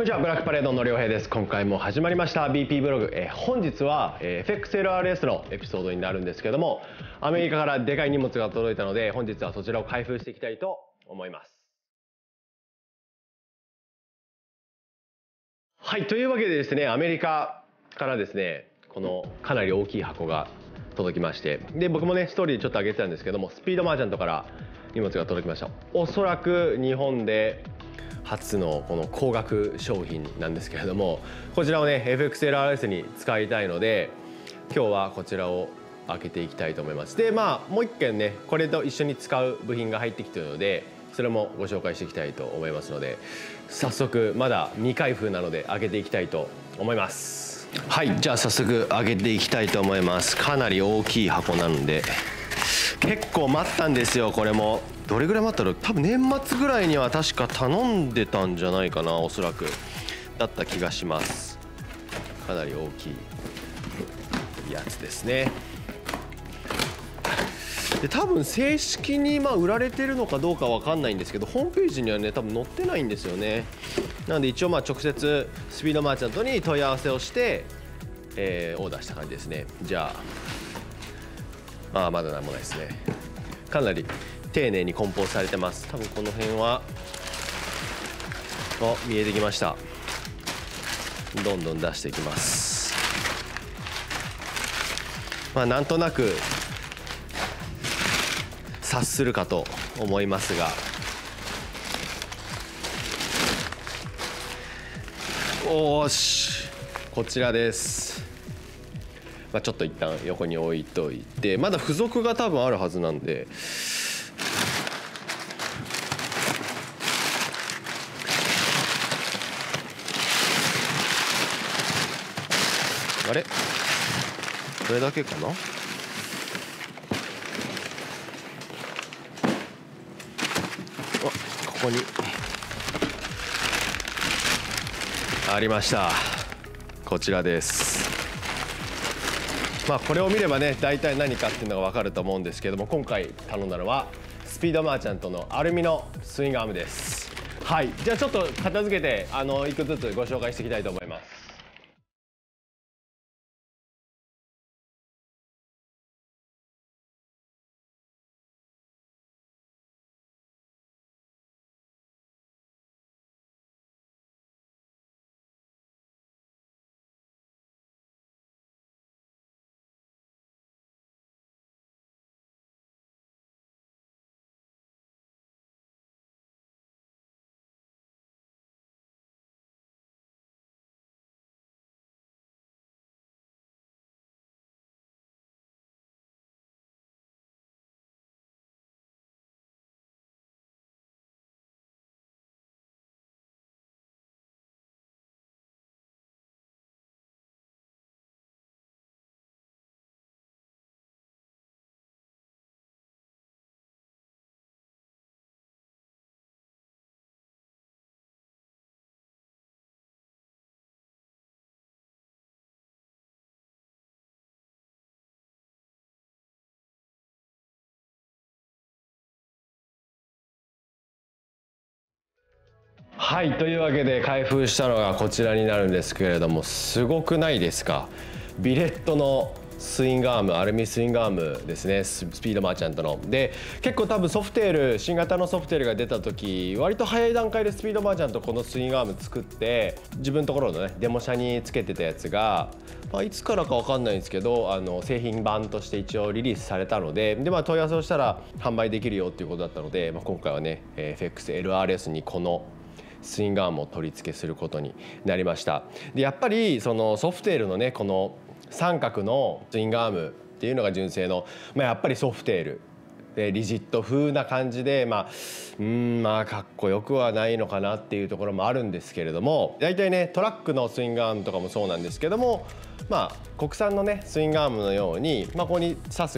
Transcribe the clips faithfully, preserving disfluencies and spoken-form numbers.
にちは、ブラックパレードの良平です。今回も始まりました ビーピー ブログ。えー、本日は、えー、エフエックスエルアールエス のエピソードになるんですけども、アメリカからでかい荷物が届いたので、本日はそちらを開封していきたいと思います。はい、というわけでですね、アメリカからですね、このかなり大きい箱が届きまして、で僕もねストーリーでちょっと上げてたんですけども、スピードマーチャントから荷物が届きました。おそらく日本で初のこの高額商品なんですけれども、こちらをね エフエックスエルアールエス に使いたいので、今日はこちらを開けていきたいと思います。でまあもう一件ね、これと一緒に使う部品が入ってきているので、それもご紹介していきたいと思いますので、早速まだ未開封なので開けていきたいと思います。はい、じゃあ早速開けていきたいと思います。かなり大きい箱なので、結構待ったんですよ。これもどれぐらい待ったろう。多分年末ぐらいには確か頼んでたんじゃないかな、おそらくだった気がします。かなり大きいやつですね。で多分正式にまあ売られてるのかどうかわかんないんですけど、ホームページにはね多分載ってないんですよね。なので一応まあ直接スピードマーチャントに問い合わせをして、えー、オーダーした感じですね。じゃあああまだ何もないですね。かなり丁寧に梱包されてます。多分この辺はお見えてきました。どんどん出していきます。まあなんとなく察するかと思いますが、おーしこちらです。まあ、ちょっと一旦横に置いといて、まだ付属が多分あるはずなんで、あれこれだけかな。ここにありました。こちらです。まあこれを見ればね大体何かっていうのが分かると思うんですけども、今回頼んだのはスピードマーチャントのアルミのスイングアームです。はい、じゃあちょっと片付けてあのいくつずつご紹介していきたいと思います。はい、というわけで開封したのがこちらになるんですけれども、すごくないですか。ビレットのスイングアーム、アルミスイングアームですね、スピードマーチャントの。で結構多分ソフテール、新型のソフテールが出た時、割と早い段階でスピードマーチャントこのスイングアーム作って、自分のところのねデモ車につけてたやつが、まあ、いつからか分かんないんですけど、あの製品版として一応リリースされたので、で、まあ、問い合わせをしたら販売できるよっていうことだったので、まあ、今回はね エフエックスエルアールエス にこのスイングアームを取り付けすることになりました。でやっぱりそのソフテールのねこの三角のスイングアームっていうのが純正の、まあ、やっぱりソフテールでリジット風な感じで、まあうんまあかっこよくはないのかなっていうところもあるんですけれども、大体ねトラックのスイングアームとかもそうなんですけども、まあ国産のねスイングアームのように、まあ、ここにサスが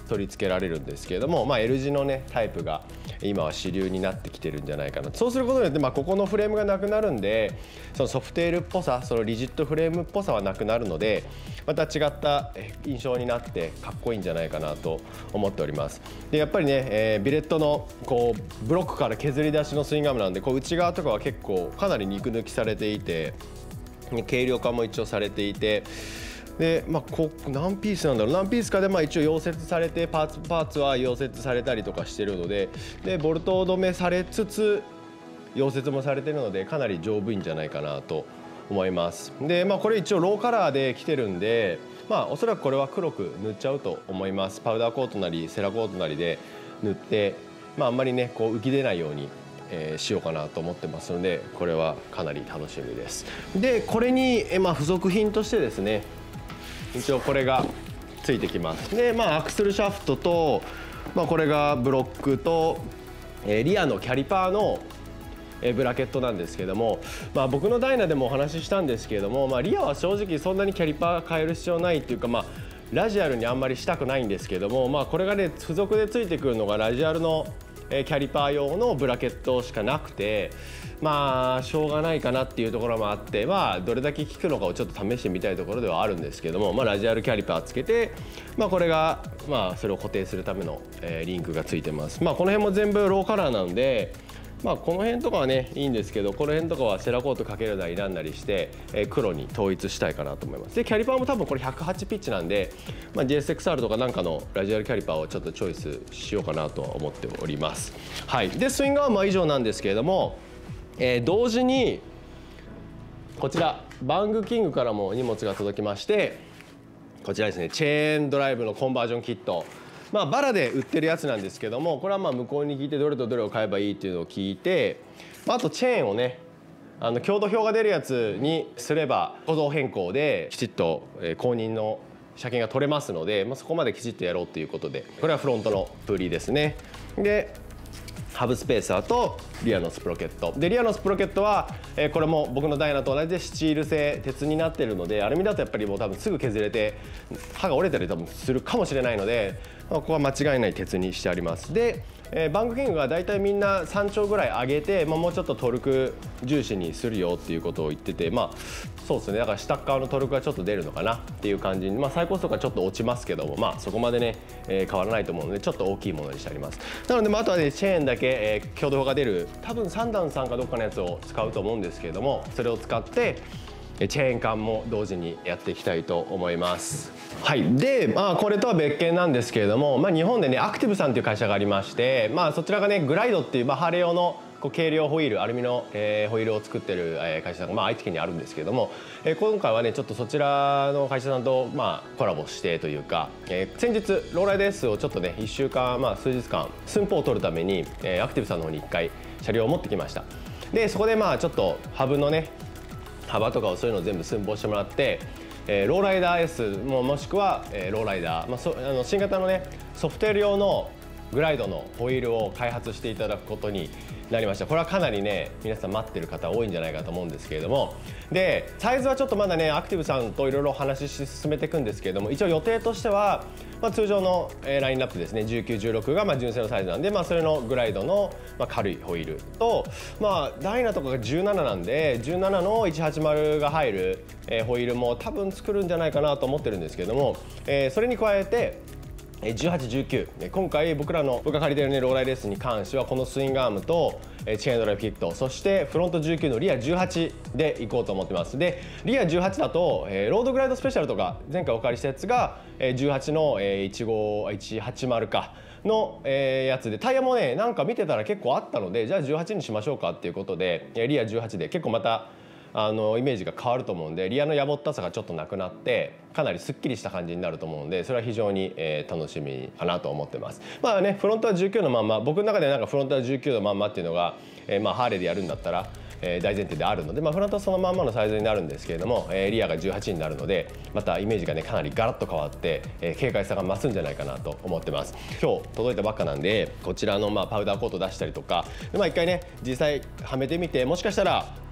取り付けられるんですけれども、まあ、L 字のねタイプが今は主流になってきてるんじゃないかな。そうすることによって、まあ、ここのフレームがなくなるんで、そのソフテールっぽさ、そのリジットフレームっぽさはなくなるので、また違った印象になってかっこいいんじゃないかなと思っております。でやっぱりね、えー、ビレットのこうブロックから削り出しのスイングアームなんで、こう内側とかは結構かなり肉抜きされていて、軽量化も一応されていて、で、まあ、こ何ピースなんだろう、何ピースかでまあ一応溶接されて、パーツパーツは溶接されたりとかしてるので、でボルト止めされつつ溶接もされてるので、かなり丈夫いんじゃないかなと思います。で、まあ、これ一応ローカラーで来てるんで、まあ、おそらくこれは黒く塗っちゃうと思います。パウダーコートなりセラコートなりで塗って、まあ、あんまりねこう浮き出ないようにえー、しようかなと思ってますので、これはかなり楽しみです。でこれに、えーまあ、付属品としてですね、一応これがついてきます。で、まあ、アクスルシャフトと、まあ、これがブロックと、えー、リアのキャリパーのブラケットなんですけども、まあ、僕のダイナでもお話ししたんですけれども、まあ、リアは正直そんなにキャリパー変える必要ないっていうか、まあ、ラジアルにあんまりしたくないんですけども、まあ、これがね付属でついてくるのがラジアルのキャリパー用のブラケットしかなくて、まあしょうがないかなっていうところもあって、まあどれだけ効くのかをちょっと試してみたいところではあるんですけども、まあ、ラジアルキャリパーつけて、まあ、これがまあそれを固定するためのリンクがついてます。まあ、この辺も全部ローカラーなんで、まあ、この辺とかはねいいんですけど、この辺とかはセラコートかけるなりなんなりして、えー、黒に統一したいかなと思います。でキャリパーも多分これひゃくはちピッチなんで、まあ、ジェイエスエックスアール とかなんかのラジアルキャリパーをちょっとチョイスしようかなと思っております。はい、でスイングアームは以上なんですけれども、えー、同時にこちらバングキングからも荷物が届きまして、こちらですね、チェーンドライブのコンバージョンキット。まあ、バラで売ってるやつなんですけども、これはまあ向こうに聞いてどれとどれを買えばいいっていうのを聞いて、あとチェーンをね、あの強度表が出るやつにすれば構造変更できちっと公認の車検が取れますので、まあ、そこまできちっとやろうということで、これはフロントのプリですね。でハブスペーサーとリアのスプロケットで、リアのスプロケットは、えー、これも僕のダイナと同じでスチール製鉄になっているので、アルミだとやっぱりもう多分すぐ削れて刃が折れたり多分するかもしれないので、まあ、ここは間違いない鉄にしてあります。で、えー、バングキングがだいたいみんなさんちょうぐらい上げて、まあ、もうちょっとトルク重視にするよっていうことを言ってて、まあそうですね、だから下側のトルクがちょっと出るのかなっていう感じに、まあ、最高速はちょっと落ちますけども、まあ、そこまでね、えー、変わらないと思うのでちょっと大きいものにしてあります。なので、まあ、あとはねチェーンだけ、えー、強度表が出る多分さん段さんかどっかのやつを使うと思うんですけれども、それを使ってチェーン管も同時にやっていきたいと思います。はい、で、まあ、これとは別件なんですけれども、まあ、日本でねアクティブさんという会社がありまして、まあ、そちらがねグライドっていう、まあ、ハーレー用のこう軽量ホイール、アルミの、えー、ホイールを作ってる会社さんが、まあ、愛知県にあるんですけれども、えー、今回はねちょっとそちらの会社さんと、まあ、コラボしてというか、えー、先日ローライド S をちょっとねいっしゅうかん、まあ、数日間寸法を取るために、えー、アクティブさんの方にいっかい車両を持ってきました。でそこでまあちょっとハブのね幅とかをそういうのを全部寸法してもらって、えー、ローライダー S ももしくは、えー、ローライダー、まあ、そあの新型のねソフトウェア用のグライドのホイールを開発していただくことになりました。これはかなりね皆さん待ってる方多いんじゃないかと思うんですけれども、でサイズはちょっとまだねアクティブさんといろいろお話し進めていくんですけれども、一応予定としては、まあ、通常のラインナップですね、じゅうきゅう、じゅうろくがまあ純正のサイズなんで、まあ、それのグライドのまあ軽いホイールと、まあ、ダイナとかがじゅうなななんでじゅうななのいちはちまるが入る、えー、ホイールも多分作るんじゃないかなと思ってるんですけれども、えー、それに加えてじゅうはち、じゅうきゅう、今回僕らの僕が借りてるねローライレースに関してはこのスイングアームとチェーンドライブキット、そしてフロントじゅうきゅうのリアじゅうはちでいこうと思ってます。でリアじゅうはちだとロードグライドスペシャルとか前回お借りしたやつがじゅうはちのいちごいちはちまるかのやつで、タイヤもねなんか見てたら結構あったので、じゃあじゅうはちにしましょうかっていうことでリアじゅうはちで結構またあのイメージが変わると思うんで、リアのやぼったさがちょっとなくなってかなりすっきりした感じになると思うので、それは非常に、えー、楽しみかなと思ってます。まあねフロントはじゅうきゅうのまんま、僕の中でなんかフロントはじゅうきゅうのまんまっていうのが、えー、まあハーレーでやるんだったら、えー、大前提であるので、まあ、フロントはそのまんまのサイズになるんですけれども、えー、リアがじゅうはちになるのでまたイメージがねかなりガラッと変わって、えー、軽快さが増すんじゃないかなと思ってます。今日届いたばっかなんでこちらのまあパウダーコート出したりとか、まあ、一回ね実際はめてみて、もしかしたら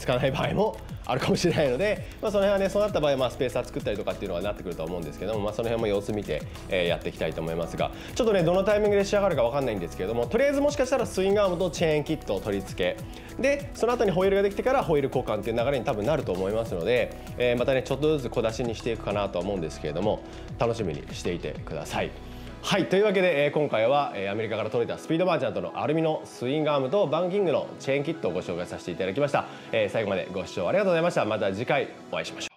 つかない場合もあるかもしれないので、まあ、その辺はねそうなった場合はまあスペーサー作ったりとかっていうのはなってくると思うんですけども、まあ、その辺も様子見て、えー、やっていきたいと思いますが、ちょっとねどのタイミングで仕上がるか分かんないんですけども、とりあえずもしかしたらスイングアームとチェーンキットを取り付けで、その後にホイールができてからホイール交換っていう流れに多分なると思いますので、えー、またねちょっとずつ小出しにしていくかなとは思うんですけれども、楽しみにしていてください。はい、というわけで、えー、今回は、えー、アメリカから届いたスピードマーチャントのアルミのスイングアームとバンキングのチェーンキットをご紹介させていただきました。えー、最後までご視聴ありがとうございました。また次回お会いしましょう。